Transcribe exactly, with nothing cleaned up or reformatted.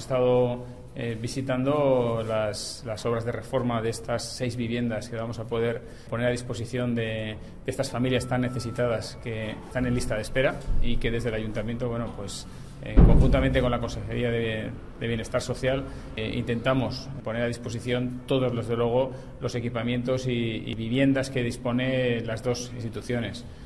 estado eh, visitando las, las obras de reforma de estas seis viviendas que vamos a poder poner a disposición de, de estas familias tan necesitadas que están en lista de espera y que desde el Ayuntamiento, bueno, pues Eh, conjuntamente con la Consejería de, de Bienestar Social, eh, intentamos poner a disposición todos, desde luego, los equipamientos y, y viviendas que dispone las dos instituciones.